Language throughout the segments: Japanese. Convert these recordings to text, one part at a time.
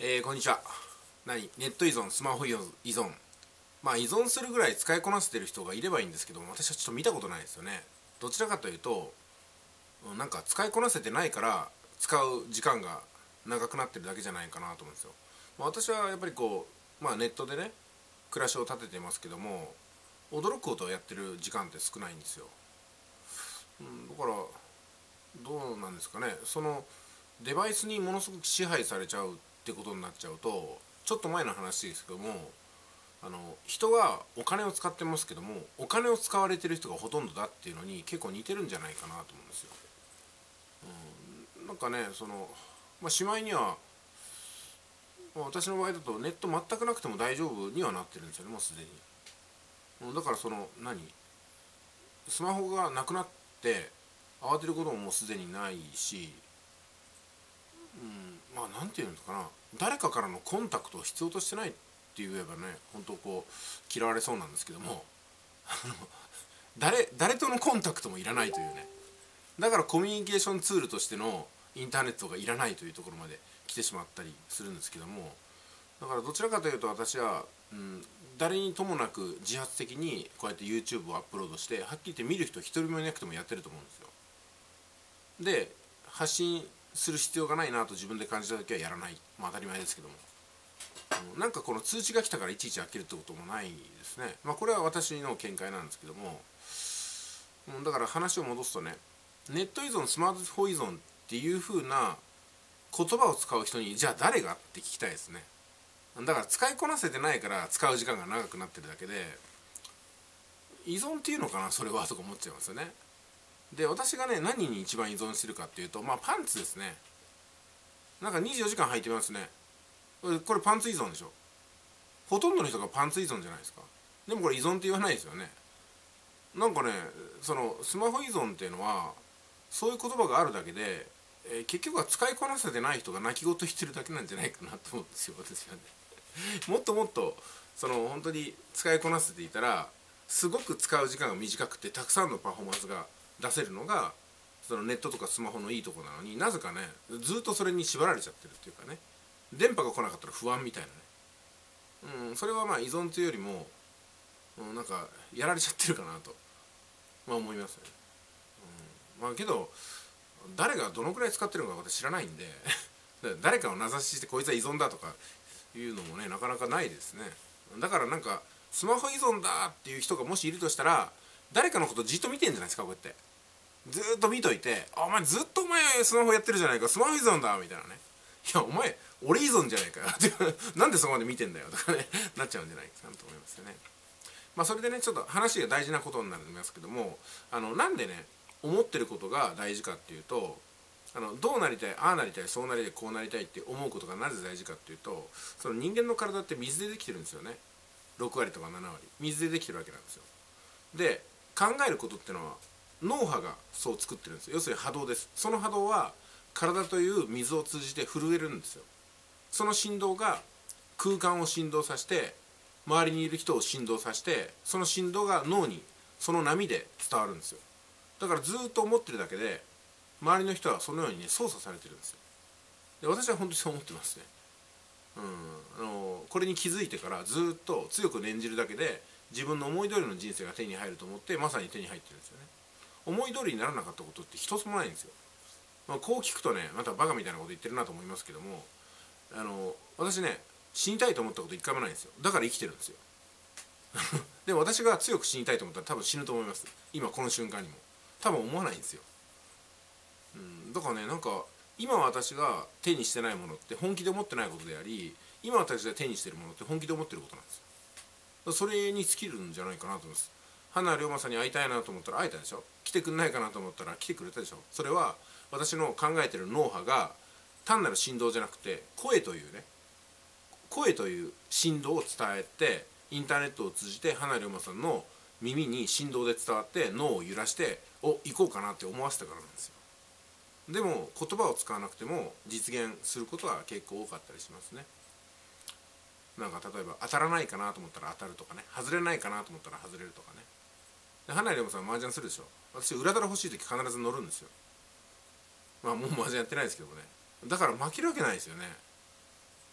こんにちは。ネット依存、スマホ依存。依存するぐらい使いこなせてる人がいればいいんですけども、私はちょっと見たことないですよね。どちらかというと、なんか使いこなせてないから使う時間が長くなってるだけじゃないかなと思うんですよ。私はやっぱりネットでね、暮らしを立ててますけども、驚くことをやってる時間って少ないんですよ。だからどうなんですかね。そのデバイスにものすごく支配されちゃうってことになっちゃうと、ちょっと前の話ですけども、人はお金を使ってますけども、お金を使われてる人がほとんどだっていうのに結構似てるんじゃないかなと思うんですよ。なんかね、しまいには、私の場合だとネット全くなくても大丈夫にはなってるんですよね、もうすでに。だからスマホがなくなって慌てることももうすでにないし、なんていうんですかな、誰かからのコンタクトを必要としてないって言えばね、本当嫌われそうなんですけども、誰とのコンタクトもいらないというね。だからコミュニケーションツールとしてのインターネットがいらないというところまで来てしまったりするんですけども、だからどちらかというと私は、誰にともなく自発的にこうやって YouTube をアップロードして、はっきり言って見る人一人もいなくてもやってると思うんですよ。で、発信する必要がないなと自分で感じた時はやらない、当たり前ですけども、なんかこの通知が来たからいちいち開けるってこともないですね。これは私の見解なんですけども、だから話を戻すとね、ネット依存、スマートフォン依存っていう風な言葉を使う人に、じゃあ誰がって聞きたいですね。だから使いこなせてないから使う時間が長くなってるだけで、依存っていうのかなそれはとか思っちゃいますよね。で、私がね、何に一番依存してるかっていうと、パンツですね。なんか24時間履いてますね。これパンツ依存でしょ。ほとんどの人がパンツ依存じゃないですか。でもこれ依存って言わないですよね。なんかね、そのスマホ依存っていうのはそういう言葉があるだけで、結局は使いこなせてない人が泣き言してるだけなんじゃないかなと思うんですよ、私はね。もっともっと本当に使いこなせていたら、すごく使う時間が短くてたくさんのパフォーマンスが出せるのがそのネットとかスマホのいいとこなのに、なぜかねずっとそれに縛られちゃってるっていうかね、電波が来なかったら不安みたいなね、それは依存というよりも、なんかやられちゃってるかなと、思いますね。けど誰がどのくらい使ってるのか私知らないんで誰かを名指ししてこいつは依存だとかいうのもね、なかなかないですね。だからなんかスマホ依存だっていう人がもしいるとしたら、誰かのことじっと見てんじゃないですか。こうやってずーっと見といて、お前ずっとスマホやってるじゃないか、スマホ依存だみたいなね。いやお前俺依存じゃないかよなんでそこまで見てんだよとかねなっちゃうんじゃないかなと思いますよね。それでね、ちょっと話が大事なことになりますけども、なんでね思ってることが大事かっていうと、どうなりたい、ああなりたい、そうなりたい、こうなりたいって思うことがなぜ大事かっていうと、その人間の体って水でできてるんですよね。6割とか7割水でできてるわけなんですよ。で、考えることってのは脳波がそう作ってるんですよ。要するに波動です。その波動は体という水を通じて震えるんですよ。その振動が空間を振動させて、周りにいる人を振動させて、その振動が脳にその波で伝わるんですよ。だからずっと思ってるだけで周りの人はそのようにね操作されてるんですよ。で、私は本当にそう思ってますね。これに気づいてからずっと強く念じるだけで自分の思い通りの人生が手に入ると思って、まさに手に入ってるんですよね。思い通りにならなかったことって一つもないんですよ。こう聞くとね、またバカみたいなこと言ってるなと思いますけども、私ね、死にたいと思ったこと一回もないんですよ。だから生きてるんですよでも私が強く死にたいと思ったら多分死ぬと思います。今この瞬間にも多分思わないんですよ。だからね、なんか今私が手にしてないものって本気で思ってないことであり、今私が手にしてるものって本気で思ってることなんですよ。それに尽きるんじゃないかなと思います。花龍馬さんに会いたいなと思ったら会えたでしょ。来てくんないかなと思ったら来てくれたでしょ。それは私の考えてる脳波が単なる振動じゃなくて、声というね、声という振動を伝えて、インターネットを通じて花龍馬さんの耳に振動で伝わって脳を揺らして、行こうかなって思わせたからなんですよ。でも言葉を使わなくても実現することは結構多かったりしますね。なんか例えば当たらないかなと思ったら当たるとかね、外れないかなと思ったら外れるとかね。で、花井レモさん麻雀するでしょ。私裏皿欲しい時必ず乗るんですよ。もう麻雀やってないですけどもね。だから負けるわけないですよね。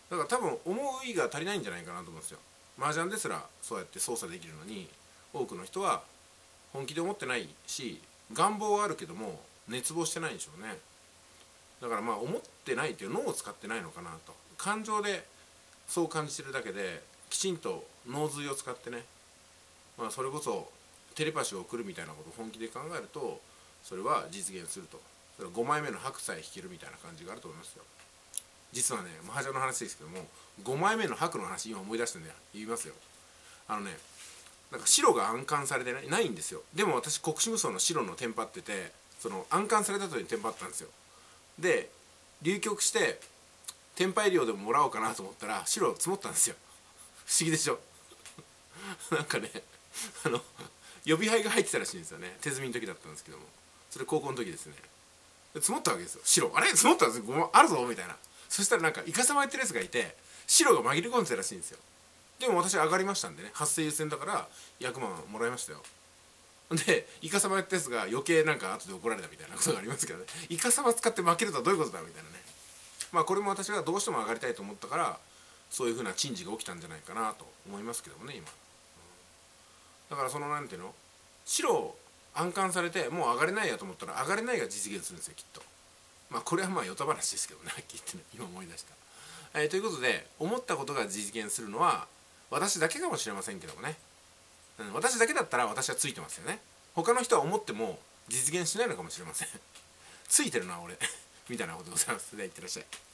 だから多分思いが足りないんじゃないかなと思うんですよ。麻雀ですらそうやって操作できるのに、多くの人は本気で思ってないし、願望はあるけども熱望してないんでしょうね。だからまあ思ってないっていう、脳を使ってないのかなと。感情でそう感じてるだけで、きちんと脳髄を使ってね、まあそれこそテレパシーを送るみたいなことを本気で考えると、それは実現すると。それは5枚目の白さえ弾けるみたいな感じがあると思いますよ。実はね、麻雀の話ですけども、5枚目の白の話今思い出してんだよ。言いますよ。なんか白が暗冠されてないんですよ。でも私国士無双の白のテンパってて、その暗冠された後にテンパったんですよ。で流局してテンパ医療でももらおうかなと思ったら白積もったんですよ。不思議でしょ。なんかね、予備牌が入ってたらしいんですよね。手積みの時だったんですけども、それ高校の時ですね。積もったわけですよ。白あれ積もったんですよ、あるぞみたいな。そしたらなんかイカサマやってるやつがいて、白が紛れ込んでたらしいんですよ。でも私上がりましたんでね、発生優先だから100万もらいましたよ。でイカサマやったやつが余計なんか後で怒られたみたいなことがありますけどね。イカサマ使って負けるとはどういうことだみたいなね。まあこれも私がどうしても上がりたいと思ったから、そういうふうな珍事が起きたんじゃないかなと思いますけどもね、今。だからそのなんていうの、白を暗冠されてもう上がれないやと思ったら上がれないが実現するんですよ、きっと。まあこれはまあヨタ話ですけどね、はっきり言ってね、今思い出した。ということで、思ったことが実現するのは私だけかもしれませんけどもね、私だけだったら私はついてますよね。他の人は思っても実現しないのかもしれません。ついてるな俺みたいなことでございます。では、いってらっしゃい。